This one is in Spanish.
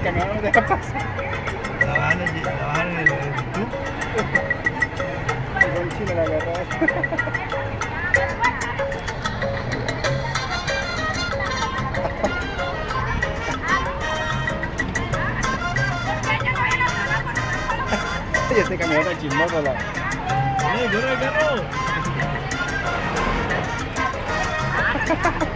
camión no me deja pasar. La bajan en el YouTube. El chino la agarró. Y este camión está chismoso la. ¡Yo no el carro!